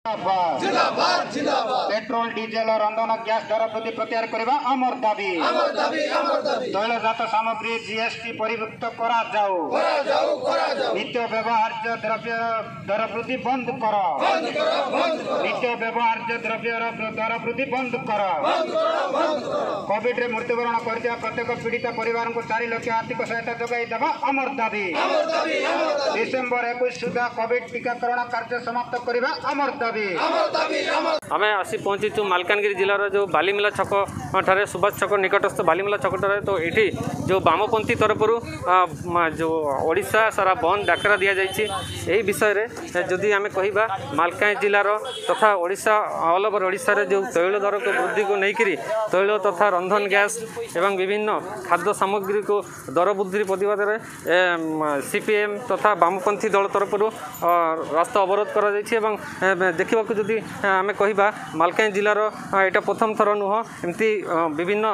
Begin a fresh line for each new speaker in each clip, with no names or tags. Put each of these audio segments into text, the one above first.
जिंदाबाद जिंदाबाद petrol diesel और रंधन गैस दर वृद्धि प्रत्याहार करबा अमर दाबी तैलजात सामग्री जीएसटी परिमुक्त करा जाऊ नित्य व्यवहार्य द्रव्य दर वृद्धि बंद कर नित्य व्यवहार्य द्रव्य दर वृद्धि बंद कर कोविड रे मृत्युवरण कर प्रत्येक पीड़ित परिवार को 4 लाख आर्थिक सहायता जोगाई देवा अमर दाबी डिसेम्बर 21 सुधा कोविड टीकाकरण कार्य समाप्त करबा अमर दाबी
आम आसी पहुँचीचु मालकानगिरी जिलार जो बालीमेला छक ठारे सुभाष छक निकटस्थ बालीमेला छक ठारे तो ये जो वामपंथी तरफ जो ओडिशा सारा बंद डाकरा दि जाइए विषय में जदि आम कह मालकानगिरी जिलार तथा ओडिशा ऑल ओवर ओडिशा रे जो तैल दर को वृद्धि को लेकर तैल तथा रंधन गैस एवं विभिन्न खाद्य सामग्री को दर वृद्धि प्रतिवाद में सीपीएम तथा वामपंथी दल तरफ रास्ता अवरोध कर देखा जदि आम कह मालकानगिरी जिलार यहाँ प्रथम थर नुह एमती विभिन्न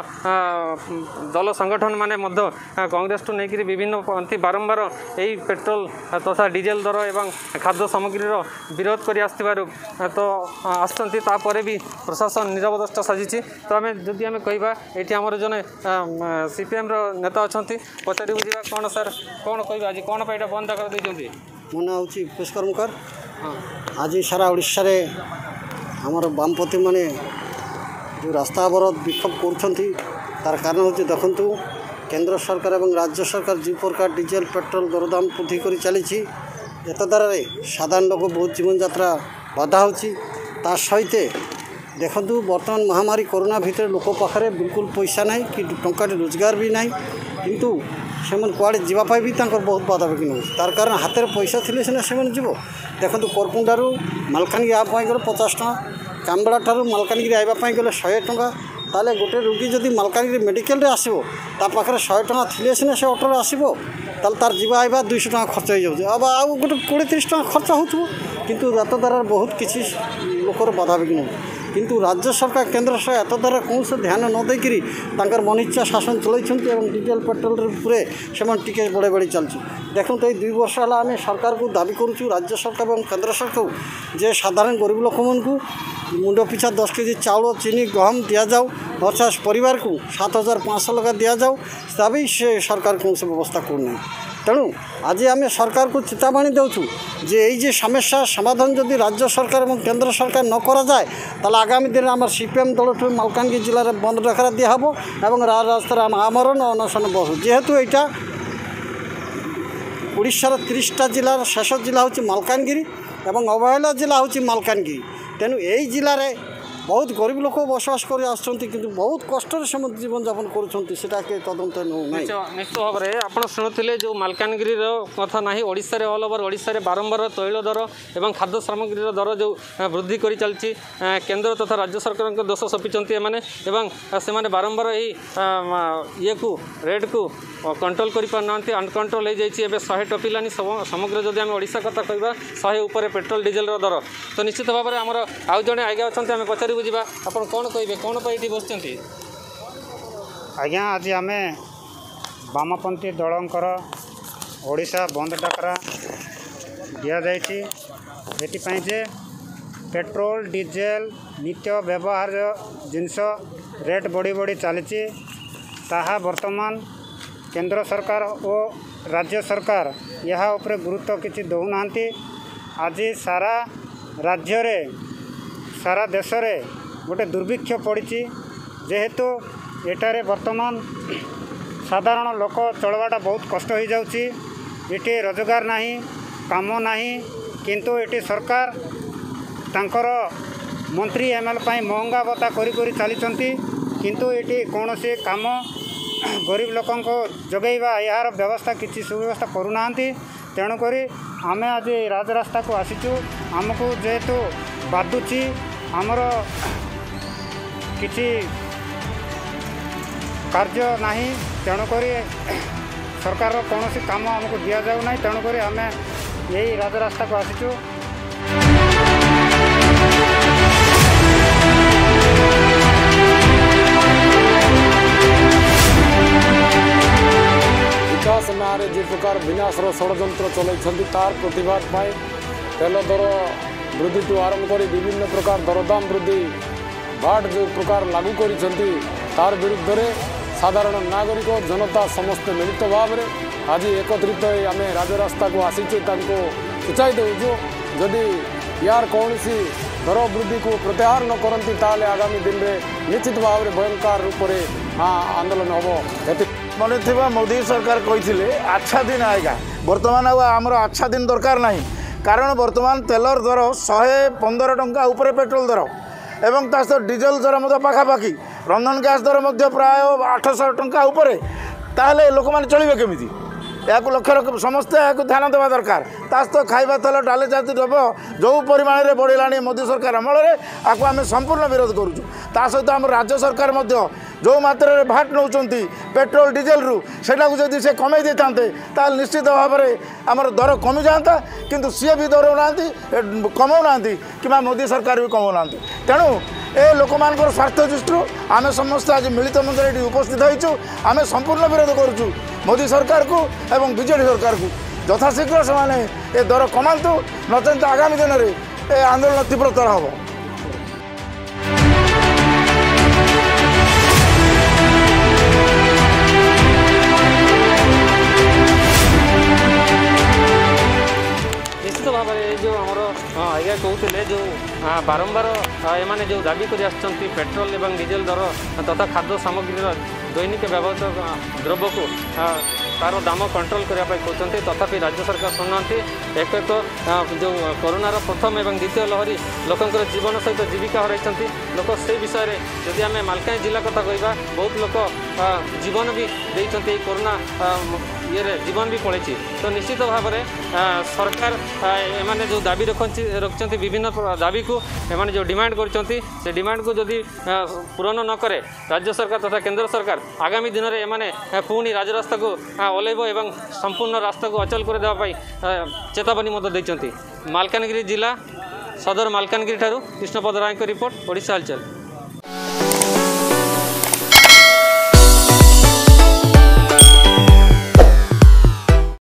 दल संगठन माने कांग्रेस टू लेकर विभिन्न पंथी बारंबार यही पेट्रोल तथा डीजेल दर एवं खाद्य सामग्री विरोध कर तो आसपर भी प्रशासन निरवदष्टा साजिश तो आम जदि आम कह ये आमर जन सीपीएम नेता अच्छा पचारि बुझा कौन सर कौन कह आज कौन पर बंद डाकर देते
मो ना हूँ पुष्कर्मकर आज सारा ओडिशा रे आमर वामपंथी माने जो रास्ता अवरोध विक्षोभ कर कारण हूँ देखु केंद्र सरकार और राज्य सरकार जो प्रकार डीजेल पेट्रोल दरदाम वृद्धि कर चली द्वारा साधारण लोक बहुत जीवन यात्रा बाधा हो सहित देखु बर्तमान महामारी कोरोना भितर लोक पाखे बिल्कुल पैसा ना कि टंका रोजगार भी ना किंतु से कड़े जावाई भी बहुत बाधा बिघ्न हो तार कारण हाथ में पैसा थी सीना से जीव देखो करपुंडारू मालकानगिरी आवाई गले 50 टଙ୍କା कामबेड़ा ठारू मालकानगिरी आवाई गले 100 टଙ୍କା ताले गोटे रोगी जदि मालकानगिरी मेडिकल आसो पाखे 100 टଙ୍କା थी सीना से अटोरे आसो तार जीवा आवा 200 टଙ୍କା खर्च हो जाए अब आउ गोटे 20-30 टଙ୍କା खर्च हो किंतु रात द्वारा बहुत किसी लोकर बाधा विघ्न हो किंतु राज्य सरकार केंद्र सरकार एत द्वारा कौन से ध्यान न देकर मनिच्छा शासन चलते डीजेल पेट्रोल पूरे से टिके बढ़े बढ़ी चलती देखो तो 2 वर्ष है आम सरकार को दाबी करुँ राज्य सरकार और केंद्र सरकार जे साधारण गरीब लोक मानू मुंड पिछा 10 केजी चाउल चीनी गहम दि जाऊ 50 परिवार को 7,500 लगा दि जाऊ तभी से सरकार कौन से व्यवस्था करना तेणु आज आम सरकार को चेतावनी देचु जे ये समस्या समाधान जदि राज्य सरकार और केंद्र सरकार न करा जाए ताले आगामी दिन आम सीपीएम दल ठूँ मालकानगिरी जिले में बंद डाकरा दिहब और रास्तार आम आमरण अनशन बसु जेहेतु यहाँ ओडिशार 30टा जिलार शेष जिला हूँ मालकानगिरी और अवहेला जिला हूँ मालकानगिरी तेणु यही जिले में बहुत गरीब लोक बसवास कर बहुत कष्ट जीवन यापन कर तदंत
निश्चित भाव में आप शुणुले जो मालकानगिरी कथा ना ओडिशा रे ऑल ओवर ओडिशा रे बारंबार तैल दर एवं खाद्य सामग्री दर जो वृद्धि कर चलती केंद्र तथा राज्य सरकार दोष सपिंट एमाने से बारंबार ये को रेट को कंट्रोल करना अनकंट्रोल हो जाए 100 टपिलानी समग्र जदि आम ओडिशा कथा कह 100 उपर पेट्रोल डीजेल दर तो निश्चित भाव में आमर आउ जड़े आगे अच्छा आम पचारि बुझा आप कौन कहे कौन पर बस
आज्ञा आज आम वामपंथी दलंकर ओडिशा बंद डाकरा दि जाए जे पेट्रोल डीजेल नित्य व्यवहार जिनस रेट बढ़ी बढ़ी चली ताहा वर्तमान केंद्र सरकार और राज्य सरकार यह उपरे गुरुत्व किसी दौना आज सारा राज्य रे सारा देश रे गोटे दुर्भिक्ष पड़ी जेहेतु एटारे वर्तमान साधारण लोक चलवाटा बहुत कष्ट हो जाउची ये रोजगार नहीं काम नहीं किंतु ये सरकार तांकर मंत्री एमएल पाई महंगा भत्ता करी चली किंतु ये कौन से काम गरीब लोकों को जगैवा यार व्यवस्था किसी सुव्यवस्था करूना तेणुक आम आज राजरास्ता को आसीचु आमको जेहेतु बाधुची आमर किसी कार्य नहीं तेणुक सरकार कौन सी काम आमको दि जाऊ ना तेणुक आम यही राजरास्ता को आसीचु।
विकास नारे जो प्रकार विनाशर षड्यंत्र चलती तार प्रतिवाद तेल दर वृद्धि आरंभ कर विभिन्न प्रकार दरदाम वृद्धि बाट जो प्रकार लागू करिसेंती तार विरुद्ध रे साधारण नागरिक जनता समस्त मिलित भाव में आज एकत्रित आम राजरास्ता को आसीचे सूचाई देचु जदि यार कौन सी दर वृद्धि को प्रत्याहार न करती ताले आगामी दिन में निश्चित भाव में भयंकर रूप में आंदोलन हम
मन थी मोदी सरकार कही अच्छा दिन आएगा बर्तमान आमर अच्छा दिन दरकार ना कारण बर्तमान तेलर दर 115 टंका उपरे पेट्रोल दर एवं ता सहित डीजेल दर पाखापाखि रंधन गैस दर प्राय 800 टंका उपरे ताहले लोक मैंने चलिए केमिति या लक्ष्य समस्ते या ध्यान देवा दरकार ता सहित खाଇବା तेल डाली जाति द्रव्य जो परिमाण में बढ़ला मोदी सरकार अमल में आम संपूर्ण विरोध करुचु ता सहित आम राज्य सरकार जो मात्रा रे भाट नौ पेट्रोल डीजेल रु सेटा को जदि से कमे दे था निश्चित भाव में आमर दर कमी जाता किंतु सी भी दौना कमाऊना कि मोदी सरकार भी कमाऊना तेणु ए लोक मान स्वार्थ दृष्टि आम समस्त आज मिलित मंत्र ये उपस्थित होइचु आम संपूर्ण विरोध करुचु मोदी सरकार को एवं बीजेडी सरकार को यथाशीघ्र से दर कमातु नचेत आगामी दिन में ए आंदोलन तीव्रतर हम।
निश्चित भाव में जो आमर आज्ञा कहते जो बारंबार एमाने जो दाबी कर पेट्रोल एवं डीजेल दर तथा खाद्य सामग्री दैनिक व्यवहृत द्रव्य को तार दाम कंट्रोल करने कहते तथापि राज्य सरकार शुणुना एक जो कोरोनार प्रथम एवं द्वितीय लहरी लोकंर जीवन सहित जीविका हराई लोक से विषय में जदि आम मालकानगिरी जिला कथा कहवा बहुत लोक जीवन भी देते कोरोना ये जीवन भी पड़े तो निश्चित भाव में सरकार एमाने जो दाबी रखते विभिन्न दाबी को एमाने जो डिमांड कर डिमांड को जदि पूरण न करे राज्य सरकार तथा केंद्र सरकार आगामी दिन में एमाने पुणी राजरास्ता को ओल्लैब एवं संपूर्ण रास्ता को अचल कर देवाई चेतावनी देते। मालकानगिरी जिला सदर मालकानगिरी ठारू कृष्णपद राय रिपोर्ट ओडिशा हलचल।